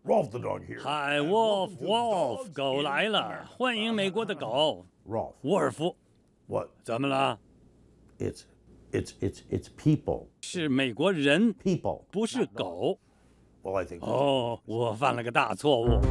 Rolf the dog here. Hi, Wolf, Wolf， 狗来了，欢迎美国的狗， Rolf. 沃尔夫。 What? 怎么了？ It's people. 是美国人， People. 不是狗。 Well, I think. 哦，我犯了个大错误。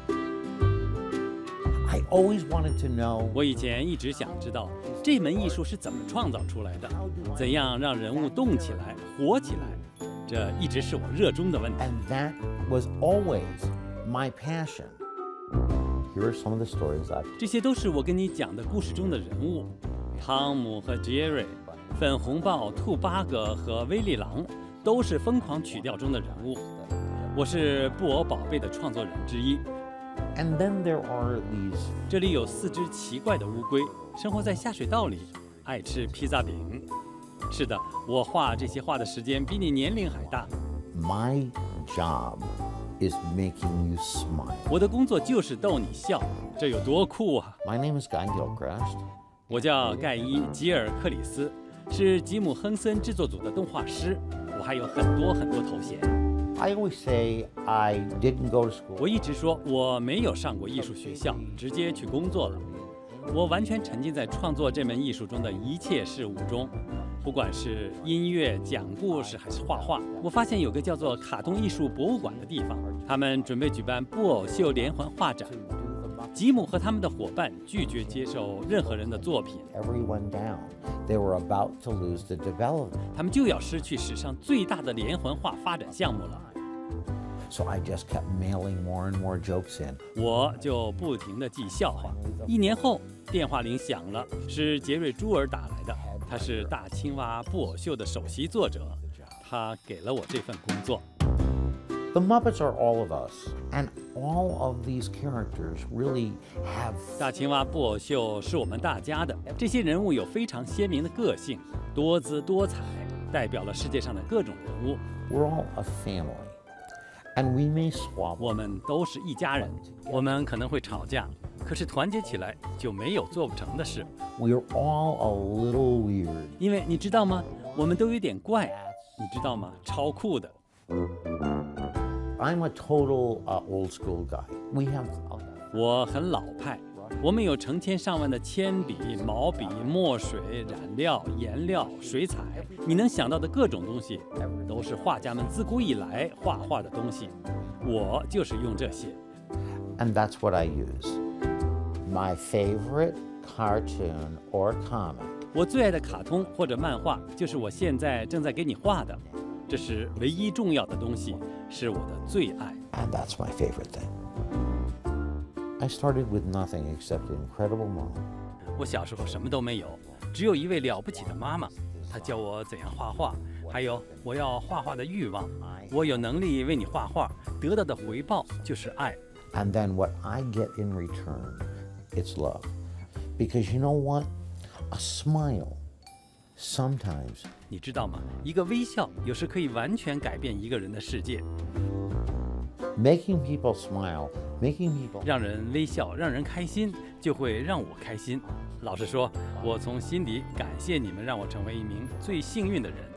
I always wanted to know. 我以前一直想知道这门艺术是怎么创造出来的，怎样让人物动起来、活起来，这一直是我热衷的问题。 And that was always my passion. Here are some of the stories I've. 这些都是我跟你讲的故事中的人物，汤姆和杰瑞、粉红豹、兔八哥和威利狼，都是疯狂曲调中的人物。我是布偶宝贝的创作人之一。 And then there are these. 这里有4只奇怪的乌龟，生活在下水道里，爱吃披萨饼。是的，我画这些画的时间比你年龄还大。 My job is making you smile. 我的工作就是逗你笑，这有多酷啊！ My name is Guy Gilchrist. 我叫盖伊·吉尔克里斯，是吉姆·亨森制作组的动画师。我还有很多头衔。 I always say I didn't go to school. 我一直说我没有上过艺术学校，直接去工作了。我完全沉浸在创作这门艺术中的一切事物中，不管是音乐、讲故事还是画画。我发现有个叫做卡通艺术博物馆的地方，他们准备举办布偶秀连环画展。吉姆和他们的伙伴拒绝接受任何人的作品， Everyone down. They were about to lose the development. 他们就要失去史上最大的连环画发展项目了。 So I just kept mailing more and more jokes in. 我就不停地记笑话。1年后，电话铃响了，是杰瑞·朱尔打来的。他是大青蛙布偶秀的首席作者，他给了我这份工作。 The Muppets are all of us, and all of these characters really have. 大青蛙布偶秀是我们大家的，这些人物有非常鲜明的个性，多姿多彩，代表了世界上的各种人物。 We're all a family, and we may swap. 我们都是一家人，我们可能会吵架，可是团结起来就没有做不成的事。 We're all a little weird. 因为你知道吗？我们都有点怪，你知道吗？超酷的。 I'm a total old school guy. We have. 我很老派，我们有成千上万的铅笔、毛笔、墨水、染料、颜料、水彩，你能想到的各种东西，都是画家们自古以来画画的东西。我就是用这些。 And that's what I use. My favorite cartoon or comic. 我最爱的卡通或者漫画，就是我现在正在给你画的。这是唯一重要的东西，是我的最爱。 And that's my favorite thing. I started with nothing except an incredible mom. 我小时候什么都没有，只有一位了不起的妈妈，她教我怎样画画，还有我要画画的欲望。我有能力为你画画，得到的回报就是爱。 And then what I get in return, it's love. Because you know what? A smile, sometimes. 你知道吗？一个微笑有时可以完全改变一个人的世界。 Making people smile, making people. 让人微笑，让人开心，就会让我开心。老实说，我从心底感谢你们，让我成为一名最幸运的人。